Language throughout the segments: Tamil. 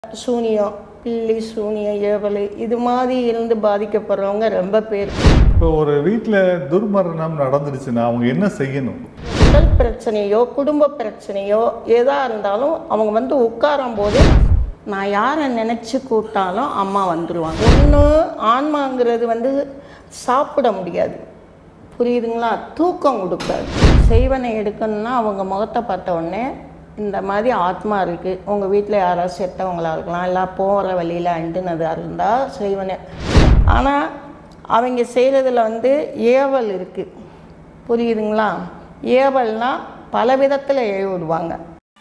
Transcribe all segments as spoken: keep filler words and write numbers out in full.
சூனியம், பில்லி, சூனியம், ஏவல் இது மாதிரி இருந்து பாதிக்கப்படுறவங்க ரொம்ப பேர். இப்போ ஒரு வீட்டில் துர்மரணம் நடந்துடுச்சுன்னா அவங்க என்ன செய்யணும்? உடல் பிரச்சனையோ குடும்ப பிரச்சனையோ எதாக இருந்தாலும் அவங்க வந்து உட்காரும் போது நான் யாரை நினச்சி கூப்பிட்டாலும் அம்மா வந்துடுவாங்க. ஒன்று ஆன்மாங்கிறது வந்து சாப்பிட முடியாது, புரியுதுங்களா? தூக்கம் கொடுக்காது. செய்வனை எடுக்கணும்னா அவங்க முகத்தை பார்த்த உடனே இந்த மாதிரி ஆத்மா இருக்குது, உங்கள் வீட்டில் யாராவது செத்தவங்களாக இருக்கலாம், இல்லை போகிற வழியில் அண்டுனதாக இருந்தால் செய்வனை. ஆனால் அவங்க செய்கிறதுல வந்து ஏவல் இருக்குது, புரியுதுங்களா? ஏவல்னால் பல விதத்தில் ஏவி விடுவாங்க.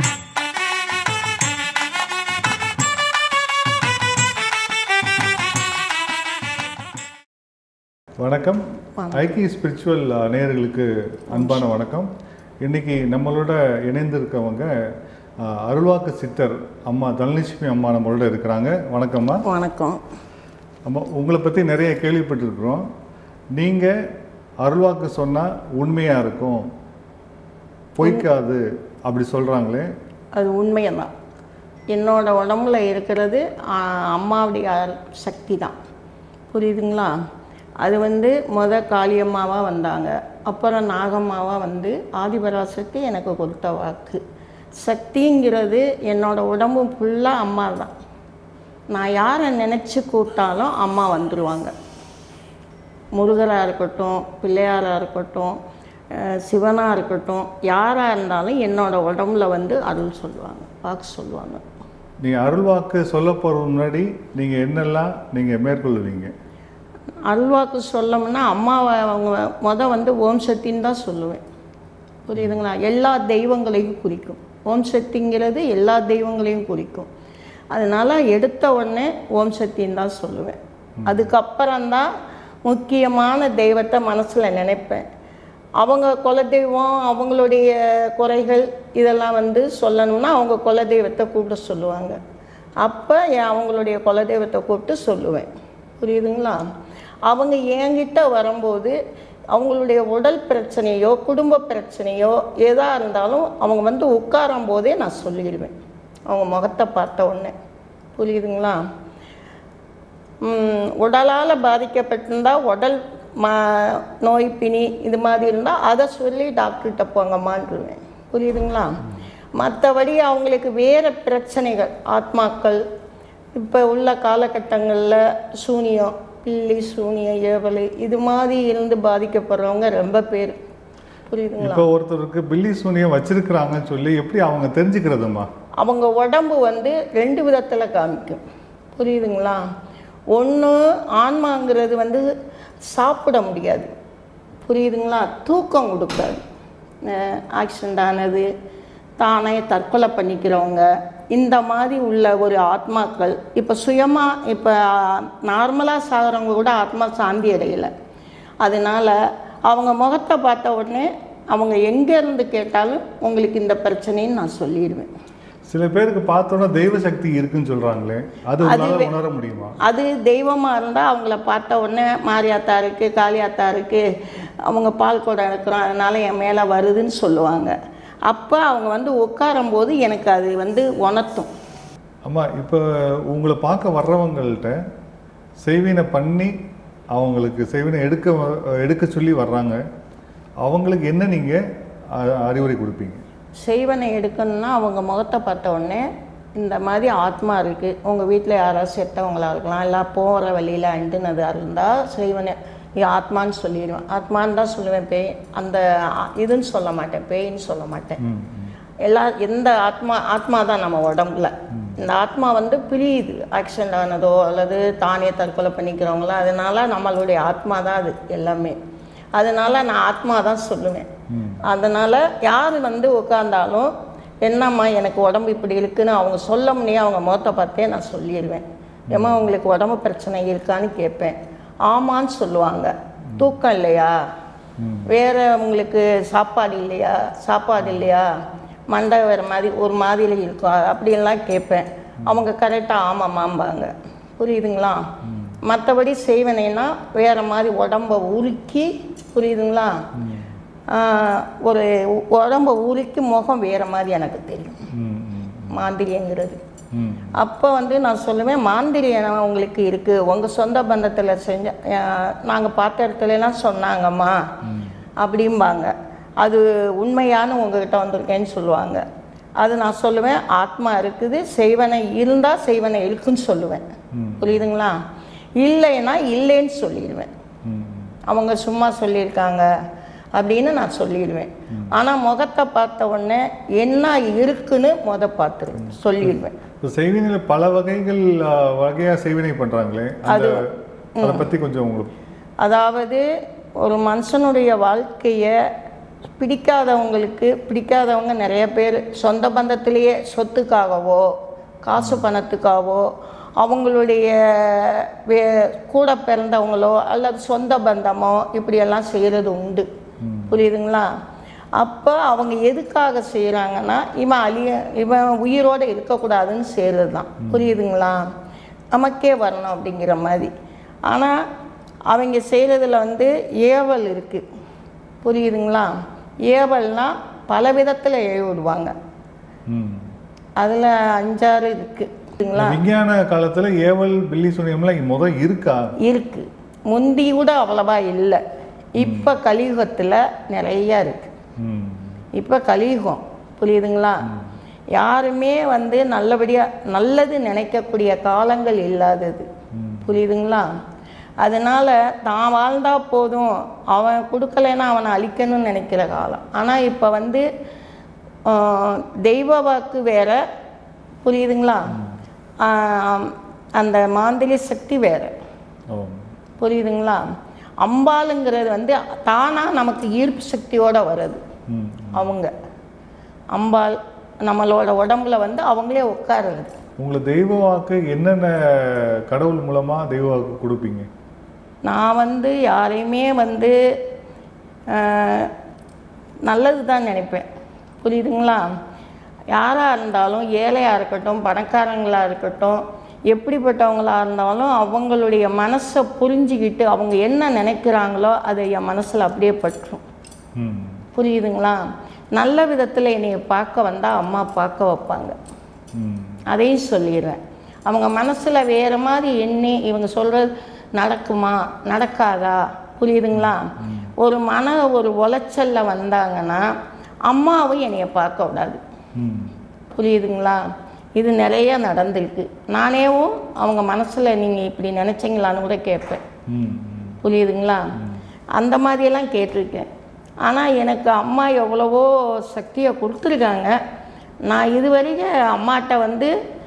வணக்கம். ஐக்கிய ஸ்பிரிச்சுவல் நேயர்களுக்கு அன்பான வணக்கம். இன்றைக்கி நம்மளோட இணைந்திருக்கவங்க அருள்வாக்கு சித்தர் அம்மா தனலட்சுமி அம்மா நம்மளோட இருக்கிறாங்க. வணக்கம்மா. வணக்கம் அம்மா, உங்களை பற்றி நிறைய கேள்விப்பட்டிருக்கிறோம். நீங்கள் அருள்வாக்கு சொன்னால் உண்மையாக இருக்கும், பொய்க்காது அப்படி சொல்கிறாங்களே, அது உண்மையதான். என்னோட உடம்புல இருக்கிறது அம்மாவுடைய சக்தி தான், புரியுதுங்களா? அது வந்து முத காளியம்மாவாக வந்தாங்க, அப்புறம் நாகம்மாவாக வந்து ஆதிபராசக்தி எனக்கு கொடுத்த வாக்கு. சக்திங்கிறது என்னோடய உடம்பு ஃபுல்லாக அம்மா தான். நான் யாரை நினச்சி கூப்பிட்டாலும் அம்மா வந்துடுவாங்க. முருகராக இருக்கட்டும், பிள்ளையாராக இருக்கட்டும், சிவனாக இருக்கட்டும், யாராக இருந்தாலும் என்னோடய உடம்புல வந்து அருள் சொல்லுவாங்க, வாக்கு சொல்லுவாங்க. நீங்கள் அருள்வாக்கு சொல்ல போகிற முன்னாடி நீங்கள் என்னெல்லாம் நீங்கள் மேற்கொள்ளுவீங்க? அருள்வாக்கு சொல்லணும்னா அம்மாவை அவங்க மொதல் வந்து ஓம் சக்தின்னு தான் சொல்லுவேன், புரியுதுங்களா? எல்லா தெய்வங்களையும் குறிக்கும். ஓம் சக்திங்கிறது எல்லா தெய்வங்களையும் குறிக்கும். அதனால் எடுத்த உடனே ஓம் சக்தின்னு தான் சொல்லுவேன். அதுக்கப்புறம்தான் முக்கியமான தெய்வத்தை மனசில் நினைப்பேன். அவங்க குலதெய்வம், அவங்களுடைய குறைகள் இதெல்லாம் வந்து சொல்லணும்னா அவங்க குலதெய்வத்தை கூப்பிட சொல்லுவாங்க. அப்போ அவங்களுடைய குலதெய்வத்தை கூப்பிட்டு சொல்லுவேன், புரியுதுங்களா? அவங்க என்கிட்ட வரும்போது அவங்களுடைய உடல் பிரச்சனையோ குடும்ப பிரச்சனையோ எதாக இருந்தாலும் அவங்க வந்து உட்காரும் போதே நான் சொல்லிடுவேன், அவங்க முகத்தை பார்த்த உடனே, புரியுதுங்களா? உடலால் பாதிக்கப்பட்டிருந்தால் உடல் மா நோய் பிணி இது மாதிரி இருந்தால் அதை சொல்லி டாக்டர்கிட்ட போங்கம்மான்ருவேன், புரியுதுங்களா? மற்றபடி அவங்களுக்கு வேறு பிரச்சனைகள், ஆத்மாக்கள் இப்போ உள்ள காலகட்டங்களில் சூனியம், பில்லி, சூனியம், ஏவல் இது மாதிரி இருந்து பாதிக்கப்படுறவங்க ரொம்ப பேர், புரியுதுங்களா? இப்போ ஒருத்தருக்கு பில்லி சூனியம் வச்சிருக்கிறாங்கன்னு சொல்லி எப்படி அவங்க தெரிஞ்சுக்கிறதுமா? அவங்க உடம்பு வந்து ரெண்டு விதத்தில் காமிக்கும், புரியுதுங்களா? ஒன்று ஆன்மாங்கிறது வந்து சாப்பிட முடியாது, புரியுதுங்களா? தூக்கம் கொடுக்காது. ஆக்சிடெண்ட் ஆனது, தானே தற்கொலை பண்ணிக்கிறவங்க, இந்த மாதிரி உள்ள ஒரு ஆத்மாக்கள் இப்போ சுயமாக இப்போ நார்மலாக சாகிறவங்க கூட ஆத்மா சாந்தி அடையலை. அதனால் அவங்க முகத்தை பார்த்த உடனே அவங்க எங்கேருந்து கேட்டாலும் உங்களுக்கு இந்த பிரச்சனைன்னு நான் சொல்லிடுவேன். சில பேருக்கு பார்த்தோன்னா தெய்வ சக்தி இருக்குன்னு சொல்கிறாங்களே, அது உணர முடியுமா? அது தெய்வமாக இருந்தால் அவங்கள பார்த்த உடனே மாரியாத்தா இருக்குது, காளியாத்தா இருக்குது, அவங்க பால் குடம் இருக்கிறோம் அதனால் என் மேலே வருதுன்னு சொல்லுவாங்க. அப்போ அவங்க வந்து உட்காரும்போது எனக்கு அது வந்து உணர்த்தும். அம்மா, இப்போ உங்களை பார்க்க வர்றவங்கள்ட்ட செய்வினை பண்ணி அவங்களுக்கு செய்வினை எடுக்க எடுக்க சொல்லி வர்றாங்க, அவங்களுக்கு என்ன நீங்கள் அறிவுரை கொடுப்பீங்க? செய்வனை எடுக்கணும்னா அவங்க முகத்தை பார்த்த உடனே இந்த மாதிரி ஆத்மா இருக்குது, உங்கள் வீட்டில் யாராவது செத்தவங்களாக இருக்கலாம், இல்லை போகிற வழியில் அண்டுனதாக இருந்தால் செய்வனை ஆத்மான்னு சொல்லிடுவேன். ஆத்மான்னு தான் சொல்லுவேன், பேய் அந்த இதுன்னு சொல்ல மாட்டேன், பேயின்னு சொல்ல மாட்டேன். எல்லா எந்த ஆத்மா ஆத்மா தான் நம்ம உடம்புல. இந்த ஆத்மா வந்து பிரியுது, ஆக்சிடெண்ட் ஆனதோ அல்லது தானே தற்கொலை பண்ணிக்கிறவங்களோ, அதனால நம்மளுடைய ஆத்மா தான் அது எல்லாமே. அதனால் நான் ஆத்மா தான் சொல்லுவேன். அதனால் யார் வந்து உட்காந்தாலும் என்னம்மா எனக்கு உடம்பு இப்படி இருக்குன்னு அவங்க சொல்ல முடியாது, அவங்க முகத்தை பார்த்தே நான் சொல்லிடுவேன். ஏம்மா உங்களுக்கு உடம்பு பிரச்சனை இருக்கான்னு கேட்பேன். ஆமான்னு சொல்லுவாங்க. தூக்கம் இல்லையா, வேறு உங்களுக்கு சாப்பாடு இல்லையா, சாப்பாடு இல்லையா, மண்டை வேறு மாதிரி ஒரு மாதிரி இருக்கும் அப்படின்லாம் கேட்பேன். அவங்க கரெக்டாக ஆமாம்மாம்பாங்க, புரியுதுங்களா? மற்றபடி செய்வனைன்னா வேறு மாதிரி உடம்பை உருக்கி, புரியுதுங்களா? ஒரு உடம்பை உருக்கி முகம் வேறு மாதிரி எனக்கு தெரியும். மாந்திரியங்கிறது ம். அப்போ வந்து நான் சொல்லுவேன், மாந்திரியம் உங்களுக்கு இருக்குது, உங்கள் சொந்த பந்தத்தில் செஞ்ச நாங்கள் பார்த்த இடத்துலலாம் சொன்னாங்கம்மா அப்படிம்பாங்க. அது உண்மையான உங்ககிட்ட வந்திருக்கேன்னு சொல்லுவாங்க. அது நான் சொல்லுவேன், ஆத்மா இருக்குது, செய்வனை இருந்தால் செய்வனை இருக்குன்னு சொல்லுவேன். புரியுதுங்களா? இல்லைன்னா இல்லைன்னு சொல்லிடுவேன். அவங்க சும்மா சொல்லியிருக்காங்க அப்படின்னு நான் சொல்லிடுவேன். ஆனால் முகத்தை பார்த்த உடனே என்ன இருக்குன்னு முத பார்த்துருவேன், சொல்லிடுவேன். இப்போ செய்வினையில் பல வகைகள் வகையாக செய்வினை பண்ணுறாங்களே, அது அதை பற்றி கொஞ்சம் உங்களுக்கு. அதாவது ஒரு மனுஷனுடைய வாழ்க்கையை பிடிக்காதவங்களுக்கு, பிடிக்காதவங்க நிறைய பேர் சொந்த பந்தத்திலேயே சொத்துக்காகவோ காசு பணத்துக்காகவோ அவங்களுடைய வே கூட பிறந்தவங்களோ அல்லது சொந்த பந்தமோ இப்படியெல்லாம் செய்கிறது உண்டு. புரியுதுங்களா? அப்போ அவங்க எதுக்காக செய்கிறாங்கன்னா, இவன் அழிய இவன் உயிரோடு இருக்கக்கூடாதுன்னு செய்கிறது தான். புரியுதுங்களா? நமக்கே வரணும் அப்படிங்கிற மாதிரி. ஆனால் அவங்க செய்கிறதுல வந்து ஏவல் இருக்குது. புரியுதுங்களா? ஏவல்னால் பல விதத்தில் ஏவி விடுவாங்க. அதில் அஞ்சாறு இருக்குது. விஞ்ஞான காலத்தில் ஏவல் பில்லி சூனியம்லாம் முதல் இருக்கா? இருக்குது. முந்தி கூட அவ்வளவா இல்லை. இப்போ கலியுகத்தில் நிறையா இருக்குது. இப்போ கலியுகம். புரியுதுங்களா? யாருமே வந்து நல்லபடியாக நல்லது நினைக்கக்கூடிய காலங்கள் இல்லாதது. புரியுதுங்களா? அதனால் தான் வாழ்ந்தால் போதும், அவன் கொடுக்கலைன்னா அவனை அழிக்கணும்னு நினைக்கிற காலம். ஆனால் இப்போ வந்து தெய்வ வாக்கு வேற. புரியுதுங்களா? அந்த மாந்திரி சக்தி வேற. புரியுதுங்களா? அம்பாளுங்கிறது வந்து தானாக நமக்கு ஈர்ப்பு சக்தியோடு வருது. அவங்க அம்பாள் நம்மளோட உடம்புல வந்து அவங்களே உட்காருது. உங்களை தெய்வ வாக்கு என்னென்ன கடவுள் மூலமாக தெய்வ வாக்கு கொடுப்பீங்க? நான் வந்து யாரையுமே வந்து நல்லது தான் நினைப்பேன். புரியுதுங்களா? யாராக இருந்தாலும், ஏழையாக இருக்கட்டும், பணக்காரங்களாக இருக்கட்டும், எப்படிப்பட்டவங்களாக இருந்தாலும் அவங்களுடைய மனசை புரிஞ்சுக்கிட்டு அவங்க என்ன நினைக்கிறாங்களோ அதை என் மனசில் அப்படியே பற்றும். புரியுதுங்களா? நல்ல விதத்தில் என்னை பார்க்க வந்தால் அம்மா பார்க்க வைப்பாங்க. அதையும் சொல்லிடுறேன். அவங்க மனசில் வேறு மாதிரி எண்ணி இவங்க சொல்கிறது நடக்குமா நடக்காதா? புரியுதுங்களா? ஒரு மன ஒரு உளைச்சலில் வந்தாங்கன்னா அம்மாவும் என்னைய பார்க்க விடாது. புரியுதுங்களா? இது நிறைய நடந்திருக்கு. நானேவும் அவங்க மனசில் நீங்கள் இப்படி நினச்சிங்களான்னு கூட கேட்பேன். புரியுதுங்களா? அந்த மாதிரியெல்லாம் கேட்டிருக்கேன். ஆனால் எனக்கு அம்மா எவ்வளவோ சக்தியை கொடுத்துருக்காங்க. நான் இதுவரைக்கும் அம்மாட்ட வந்து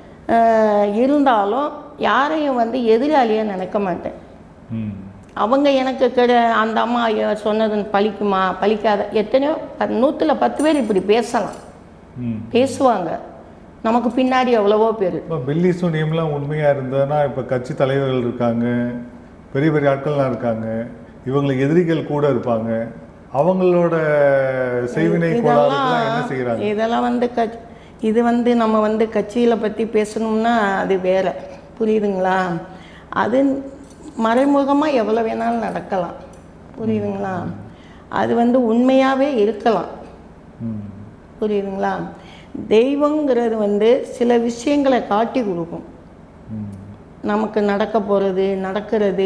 இருந்தாலும் யாரையும் வந்து எதிராளியாக நினைக்க மாட்டேன். அவங்க எனக்கு கிட அந்த அம்மா சொன்னது பழிக்குமா பழிக்காத, எத்தனையோ நூற்றில் பத்து பேர் இப்படி பேசலாம், பேசுவாங்க. நமக்கு பின்னாடி எவ்வளவோ பேர். இப்போ பில்லி சூனியம்லாம் உண்மையாக இருந்ததுன்னா இப்போ கட்சி தலைவர்கள் இருக்காங்க, பெரிய பெரிய ஆட்கள்லாம் இருக்காங்க, இவங்களுக்கு எதிரிகள் கூட இருப்பாங்க, அவங்களோட செய்வினை கோளாறுலாம் என்ன செய்கிறாங்க? இதெல்லாம் வந்து க இது வந்து நம்ம வந்து கட்சியில் பற்றி பேசணும்னா அது வேற. புரியுதுங்களா? அது மறைமுகமாக எவ்வளோ வேணாலும் நடக்கலாம். புரியுதுங்களா? அது வந்து உண்மையாகவே இருக்கலாம். புரியுதுங்களா? தெய்வங்கிறது வந்து சில விஷயங்களை காட்டி கொடுக்கும். நமக்கு நடக்க போகிறது, நடக்கிறது,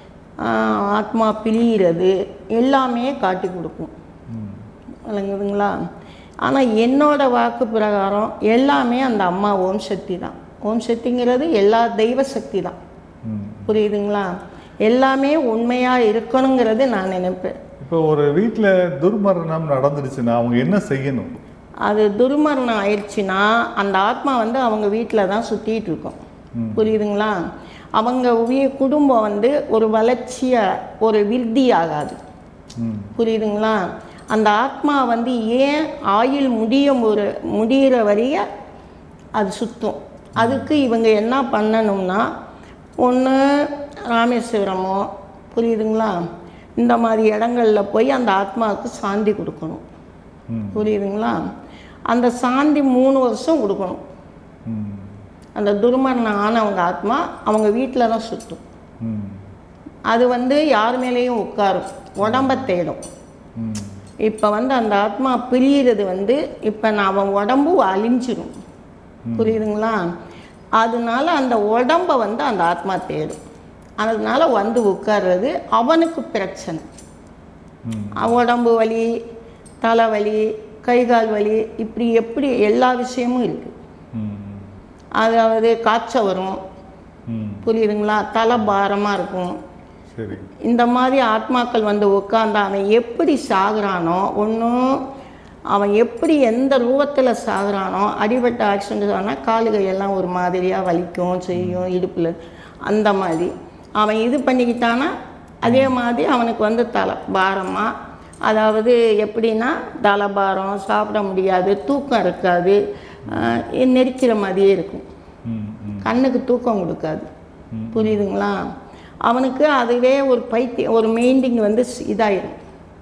ஆத்மா பிழிகிறது எல்லாமே காட்டி கொடுக்கும். விளங்குதுங்களா? ஆனால் என்னோட வாக்கு பிரகாரம் எல்லாமே அந்த அம்மா ஓம் சக்தி தான். ஓம் சக்திங்கிறது எல்லா தெய்வ சக்தி தான். புரியுதுங்களா? எல்லாமே உண்மையாக இருக்கணுங்கிறது நான் நினைப்பேன். இப்போ ஒரு வீட்டில் துர்மரணம் நடந்துடுச்சுன்னா அவங்க என்ன செய்யணும்? அது துர்மரணம் ஆயிடுச்சுன்னா அந்த ஆத்மா வந்து அவங்க வீட்டில் தான் சுற்றிட்டு இருக்கும். புரியுதுங்களா? அவங்க உய குடும்பம் வந்து ஒரு வளர்ச்சியாக ஒரு விருத்தி ஆகாது. புரியுதுங்களா? அந்த ஆத்மா வந்து ஏன் ஆயுள் முடியும் ஒரு முடிகிற வரைய அது சுற்றும். அதுக்கு இவங்க என்ன பண்ணணும்னா, ஒன்று ராமேஸ்வரமோ, புரியுதுங்களா, இந்த மாதிரி இடங்களில் போய் அந்த ஆத்மாவுக்கு சாந்தி கொடுக்கணும். புரியுதுங்களா? அந்த சாந்தி மூணு வருஷம் கொடுக்கணும். அந்த துர்மரணம் ஆனவங்க ஆத்மா அவங்க வீட்டில் தான் சுற்றும். அது வந்து யார் மேலேயும் உட்காரும், உடம்பை தேடும். இப்போ வந்து அந்த ஆத்மா பிரியிறது வந்து இப்போ நான் அவன் உடம்பு அழிஞ்சிடும். புரியுதுங்களா? அதனால அந்த உடம்பை வந்து அந்த ஆத்மா தேடும். அதனால வந்து உட்கார்றது அவனுக்கு பிரச்சனை. உடம்பு வலி, தலைவலி, கை கால் வலி, இப்படி எப்படி எல்லா விஷயமும் இருக்குது. அதாவது காய்ச்சல் வரும், புரியுதுங்களா, தலை பாரமாக இருக்கும். இந்த மாதிரி ஆத்மாக்கள் வந்து உட்காந்து அவன் எப்படி சாகுறானோ, ஒன்றும் அவன் எப்படி எந்த ரூபத்தில் சாகுறானோ, அடிபட்ட ஆக்சிடென்ட் ஆனால் காலுகையெல்லாம் ஒரு மாதிரியாக வலிக்கும் செய்யும் இடுப்பில், அந்த மாதிரி அவன் இது பண்ணிக்கிட்டானா அதே மாதிரி அவனுக்கு வந்து தலை பாரமாக, அதாவது எப்படின்னா தலை பாரம், சாப்பிட முடியாது, தூக்கம் இருக்காது, நெரிக்கிற மாதிரியே இருக்கும், கண்ணுக்கு தூக்கம் கொடுக்காது, புரியுதுங்களா. அவனுக்கு அதுவே ஒரு பைத்தியம், ஒரு மெயின்டிங் வந்து இதாயிடும்.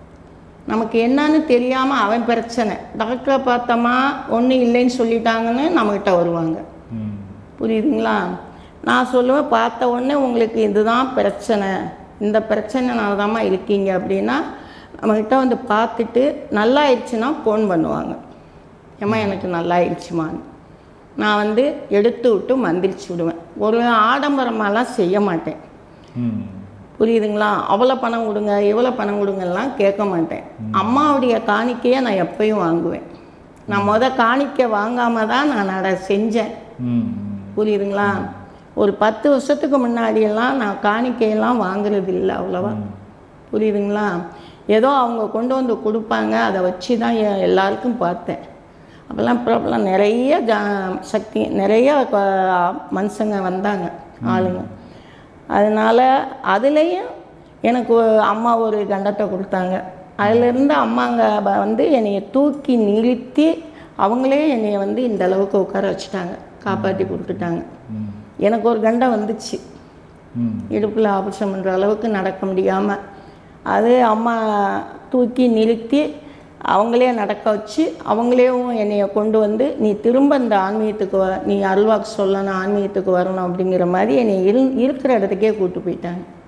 நமக்கு என்னன்னு தெரியாமல் அவன் பிரச்சனை, டாக்டரை பார்த்தோமா ஒன்றும் இல்லைன்னு சொல்லிட்டாங்கன்னு நம்மக்கிட்ட வருவாங்க, புரியுதுங்களா. நான் சொல்லுவேன், பார்த்த உடனே உங்களுக்கு இதுதான் பிரச்சனை, இந்த பிரச்சனைனால தான்மா இருக்கீங்க அப்படின்னா நம்மக்கிட்ட வந்து பார்த்துட்டு நல்லா ஆயிடுச்சுன்னா ஃபோன் பண்ணுவாங்க, ஏம்மா எனக்கு நல்லா ஆயிடுச்சுமான்னு. நான் வந்து எடுத்து விட்டு மந்திரிச்சு விடுவேன். ஒரு ஆடம்பரமாலாம் செய்ய மாட்டேன், புரியுதுங்களா. அவ்வளோ பணம் கொடுங்க இவ்வளோ பணம் கொடுங்கலாம் கேட்க மாட்டேன். அம்மாவுடைய காணிக்கையை நான் எப்பயும் வாங்குவேன். நான் முத காணிக்கை வாங்காமல் தான் நான் அதை செஞ்சேன், புரியுதுங்களா. ஒரு பத்து வருஷத்துக்கு முன்னாடியெல்லாம் நான் காணிக்கையெல்லாம் வாங்குறது இல்லை அவ்வளோவா, புரியுதுங்களா. ஏதோ அவங்க கொண்டு வந்து கொடுப்பாங்க, அதை வச்சு தான் எல்லாருக்கும் பார்த்தேன். அப்போல்லாம் ப்ராப்ளம் நிறைய ஜா சக்தி நிறைய மனுஷங்க வந்தாங்க, ஆளுங்க. அதனால் அதுலேயும் எனக்கு அம்மா ஒரு கண்டத்தை கொடுத்தாங்க. அதிலேருந்து அம்மாங்க வந்து என்னைய தூக்கி நிறுத்தி அவங்களே என்னைய வந்து இந்த அளவுக்கு உட்கார வச்சுட்டாங்க, காப்பாற்றி கொடுத்துட்டாங்க. எனக்கு ஒரு கண்டம் வந்துச்சு, இடுப்பில் ஆபரேஷன் பண்ணுற அளவுக்கு நடக்க முடியாமல். அது அம்மா தூக்கி நிறுத்தி அவங்களே நடக்க வச்சு அவங்களேவும் என்னைய கொண்டு வந்து நீ திரும்ப இந்த ஆன்மீகத்துக்கு வ நீ அருள்வாக்கு சொல்லணும், ஆன்மீகத்துக்கு வரணும் அப்படிங்கிற மாதிரி என்னை இரு இருக்கிற இடத்துக்கே கூப்பிட்டு போயிட்டாங்க.